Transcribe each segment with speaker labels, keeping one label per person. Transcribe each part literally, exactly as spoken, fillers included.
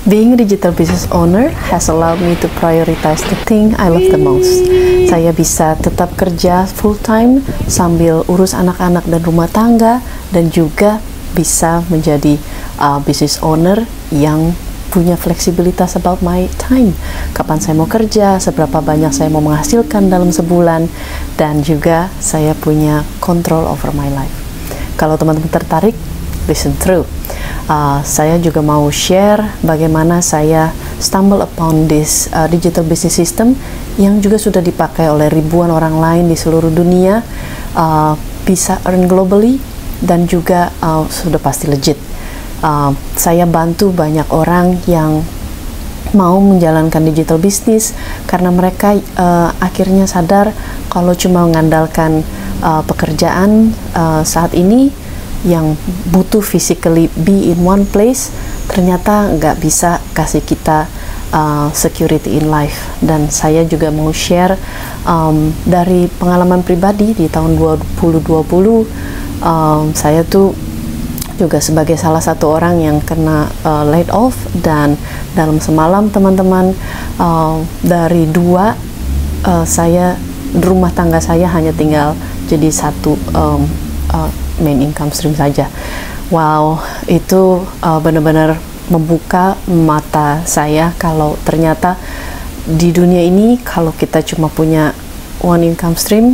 Speaker 1: Being a digital business owner has allowed me to prioritize the thing I love the most. Saya bisa tetap kerja full time sambil urus anak-anak dan rumah tangga, dan juga bisa menjadi uh, business owner yang punya fleksibilitas about my time. Kapan saya mau kerja, seberapa banyak saya mau menghasilkan dalam sebulan, dan juga saya punya control over my life. Kalau teman-teman tertarik, listen through. Uh, saya juga mau share bagaimana saya stumble upon this uh, digital business system yang juga sudah dipakai oleh ribuan orang lain di seluruh dunia, uh, bisa earn globally, dan juga uh, sudah pasti legit. Uh, saya bantu banyak orang yang mau menjalankan digital business karena mereka uh, akhirnya sadar kalau cuma mengandalkan uh, pekerjaan uh, saat ini yang butuh physically be in one place, ternyata nggak bisa kasih kita uh, security in life. Dan saya juga mau share um, dari pengalaman pribadi di tahun dua ribu dua puluh, um, saya tuh juga sebagai salah satu orang yang kena uh, laid off, dan dalam semalam teman-teman, uh, dari dua uh, saya rumah tangga saya hanya tinggal jadi satu um, uh, main income stream saja. Wow, itu uh, benar-benar membuka mata saya kalau ternyata di dunia ini kalau kita cuma punya one income stream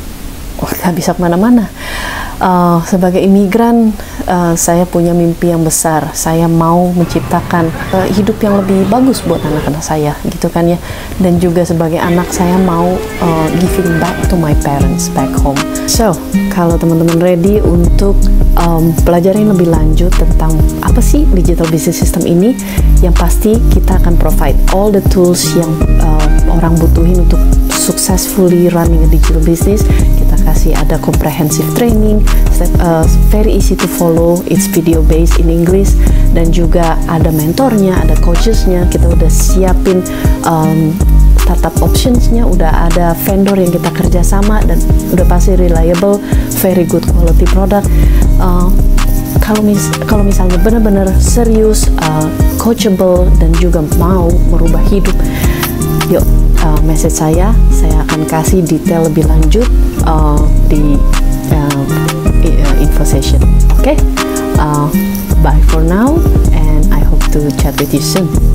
Speaker 1: nggak bisa kemana-mana. Uh, sebagai imigran, uh, saya punya mimpi yang besar. Saya mau menciptakan uh, hidup yang lebih bagus buat anak-anak saya, gitu kan ya. Dan juga sebagai anak, saya mau uh, giving back to my parents back home. So, kalau teman-teman ready untuk um, pelajarin lebih lanjut tentang apa sih digital business system ini, yang pasti kita akan provide all the tools yang uh, orang butuhin untuk successfully running a digital business. Kita kasih ada comprehensive training, step, uh, very easy to follow, it's video based in English, dan juga ada mentornya, ada coachesnya. Kita udah siapin um, startup optionsnya, udah ada vendor yang kita kerjasama, dan udah pasti reliable, very good quality product. Uh, kalau mis kalau misalnya benar-benar serius, uh, coachable, dan juga mau merubah hidup, yuk uh, message saya, saya akan kasih detail lebih lanjut uh, di uh, info session. Oke, okay? uh, bye for now, and I hope to chat with you soon.